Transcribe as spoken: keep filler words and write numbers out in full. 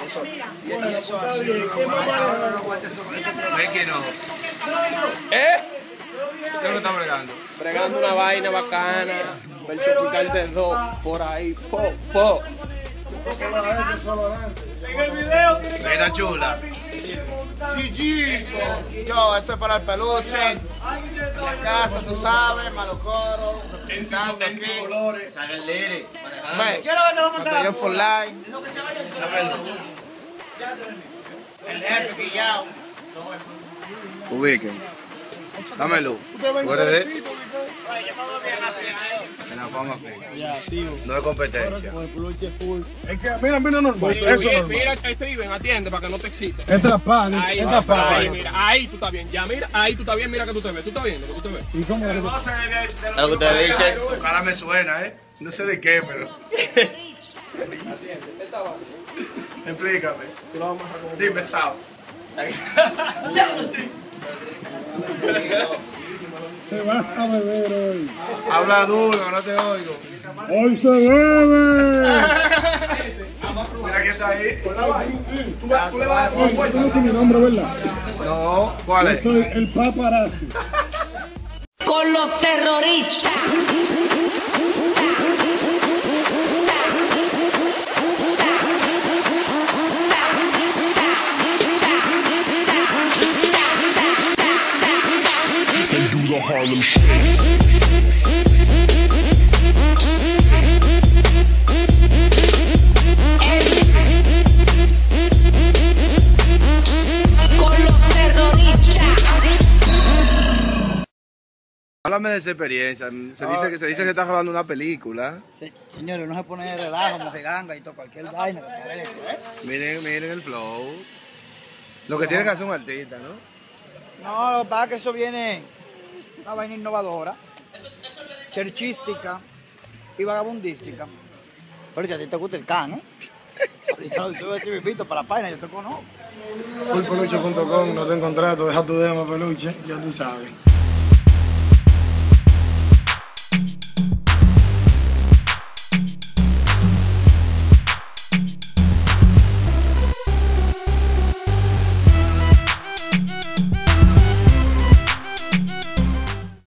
eso. Y eso así. ¿Ves que no? ¿Eh? ¿Qué lo está bregando? Bregando una vaina bacana, verso picante dos, por ahí, po, po. En el video tiene que Mira chula. G G. Yo, esto es para el peluche. En la casa, tú sabes, malocoro. Representando aquí. Saca el lere. Ve, Batallón for Life. El jefe pillado. Ubiquen. Dámelo. Fuera de. En la fama fe. Ya, tío. No es competencia. Con el peluche full. Es que, mira, mira, normal. Eso es normal. Mira, ahí Steven, atiende para que no te excites. Esta es la pan, Ahí, esta es la ahí, pan. mira, ahí tú estás bien. Ya, mira, ahí tú estás bien, mira que tú te ves. Tú estás viendo, tú te ves. ¿Y cómo es eso? Lo que ustedes dicen. Tu cara me suena, ¿eh? No sé de qué, pero. Explícame. Dime, Sao. Se vas a beber hoy. Habla duro, no te oigo. ¡Hoy se bebe! Mira quién está ahí. Tú, vas, tú le vas a dar tú no dices mi nombre, ¿verdad? No, ¿cuál Yo es? soy el paparazzi. Con los terroristas. Harlem Shake. Con los terroristas. Háblame de esa experiencia. Se dice que se dice que estás grabando una película. Sí, señores, no se pone de relajo, mojiganga y todo, cualquier vaina que parezca, ¿eh? Miren, miren el flow. Lo que tiene que hacer un artista, ¿no? No, lo que pasa es que eso viene una vaina innovadora, churchística y vagabundística. Pero si a ti te gusta el can, ¿eh? Ahorita lo sube ese bibito para la página, yo te conozco. full peluche punto com, no te contrato, deja tu demo peluche, ya tú sabes.